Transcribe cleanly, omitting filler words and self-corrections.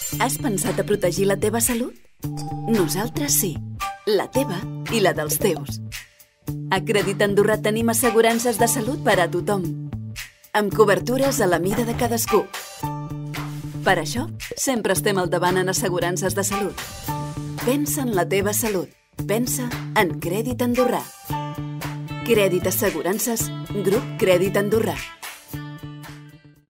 Has pensat a protegir la teva salut? Nosaltres sí, la teva i la dels teus. A Crèdit Andorrà tenim assegurances de salut per a tothom, amb cobertures a la mida de cadascú. Per això, sempre estem al davant en assegurances de salut. Pensa en la teva salut. Pensa en Crèdit Andorrà. Crèdit Assegurances, Grup Crèdit Andorrà.